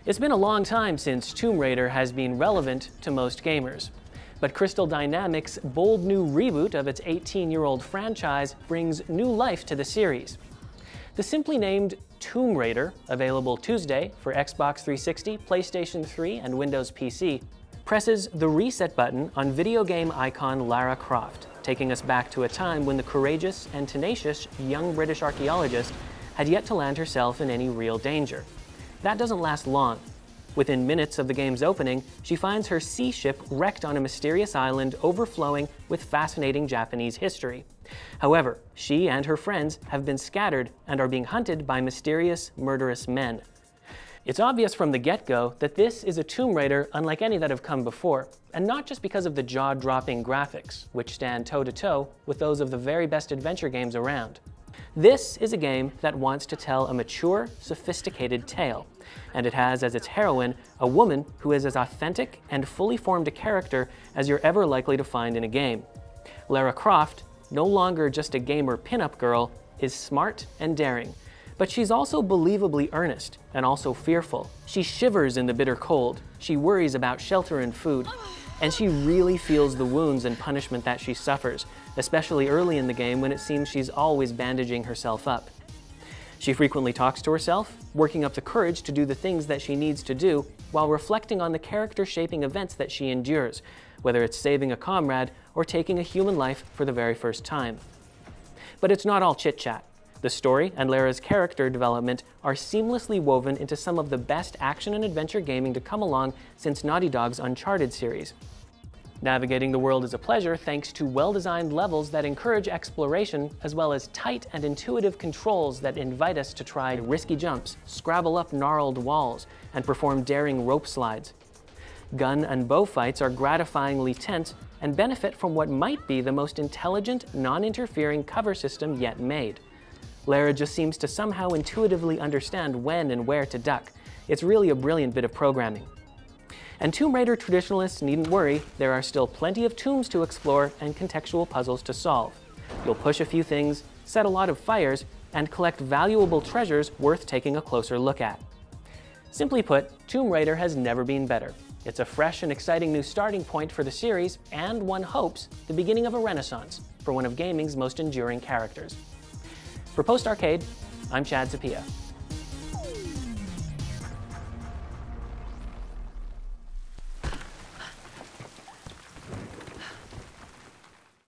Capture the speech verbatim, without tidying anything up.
It's been a long time since Tomb Raider has been relevant to most gamers. But Crystal Dynamics' bold new reboot of its eighteen-year-old franchise brings new life to the series. The simply named Tomb Raider, available Tuesday for Xbox three sixty, PlayStation three, and Windows P C, presses the reset button on video game icon Lara Croft, taking us back to a time when the courageous and tenacious young British archaeologist had yet to land herself in any real danger. That doesn't last long. Within minutes of the game's opening, she finds her sea ship wrecked on a mysterious island overflowing with fascinating Japanese history. However, she and her friends have been scattered and are being hunted by mysterious, murderous men. It's obvious from the get-go that this is a Tomb Raider unlike any that have come before, and not just because of the jaw-dropping graphics, which stand toe-to-toe with those of the very best adventure games around. This is a game that wants to tell a mature, sophisticated tale, and it has as its heroine a woman who is as authentic and fully formed a character as you're ever likely to find in a game. Lara Croft, no longer just a gamer pinup girl, is smart and daring, but she's also believably earnest and also fearful. She shivers in the bitter cold, she worries about shelter and food, and she really feels the wounds and punishment that she suffers, especially early in the game when it seems she's always bandaging herself up. She frequently talks to herself, working up the courage to do the things that she needs to do while reflecting on the character-shaping events that she endures, whether it's saving a comrade or taking a human life for the very first time. But it's not all chit-chat. The story and Lara's character development are seamlessly woven into some of the best action and adventure gaming to come along since Naughty Dog's Uncharted series. Navigating the world is a pleasure thanks to well-designed levels that encourage exploration, as well as tight and intuitive controls that invite us to try risky jumps, scrabble up gnarled walls, and perform daring rope slides. Gun and bow fights are gratifyingly tense and benefit from what might be the most intelligent, non-interfering cover system yet made. Lara just seems to somehow intuitively understand when and where to duck. It's really a brilliant bit of programming. And Tomb Raider traditionalists needn't worry, there are still plenty of tombs to explore and contextual puzzles to solve. You'll push a few things, set a lot of fires, and collect valuable treasures worth taking a closer look at. Simply put, Tomb Raider has never been better. It's a fresh and exciting new starting point for the series, and one hopes the beginning of a renaissance for one of gaming's most enduring characters. For Post Arcade, I'm Chad Sapia.